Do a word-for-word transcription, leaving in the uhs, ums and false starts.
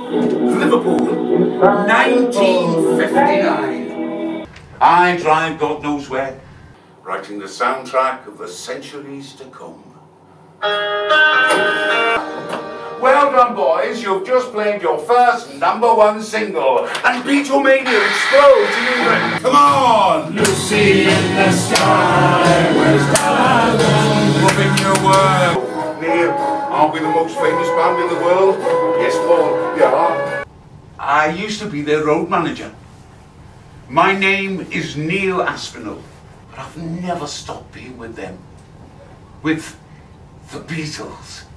Liverpool, nineteen fifty-nine. I drive God knows where, writing the soundtrack of the centuries to come. Well done, boys. You've just played your first number one single, and Beatlemania explodes in England. Come on! Lucy in the sky, where's Dallas? Rubbing your world. Neil, aren't we the most famous band in the world? Yes, Paul, we are. I used to be their road manager. My name is Neil Aspinall, but I've never stopped being with them. With the Beatles.